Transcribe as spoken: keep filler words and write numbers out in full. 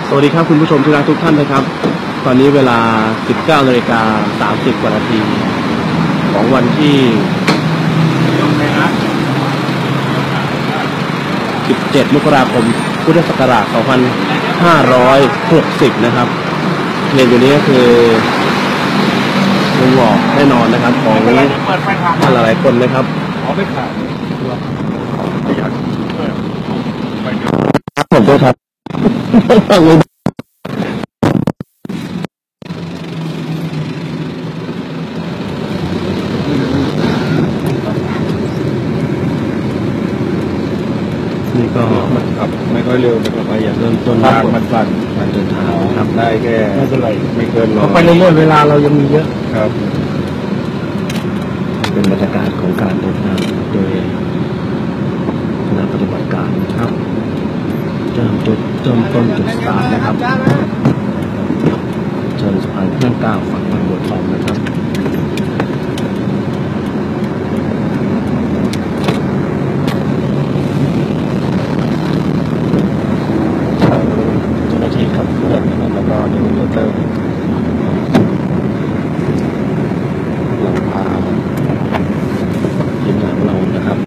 สวัสดีครับคุณผู้ชมที่รักทุกท่านนะครับตอนนี้เวลา สิบเก้านาฬิกาสามสิบ กว่านาทีของวันที่ สิบเจ็ด มกราคม พุทธศักราช สองพันห้าร้อยหกสิบ นะครับเพลงอยู่นี้ก็คือลุงหลอกแน่นอนนะครับของท่านหลายๆคนนะครับผมก็ครับนี่ก็มันขับไม่ค่อยเร็วไม่ค่อยไปอย่างเริ่มต้นทางมันสั่นมันเดินทางทำได้แค่ไม่เป็นไรไม่เกินร้อยไปเรื่อยๆเวลาเรายังมีเยอะครับเป็นบรรยากาศของการเดินทางโดยคณะปฏิบัติการครับเริ่มจุดเริ่มต้นจุดสตาร์ทนะครับเชิญสะพานพระนั่งเกล้าฝั่งบางบัวทองนะครับ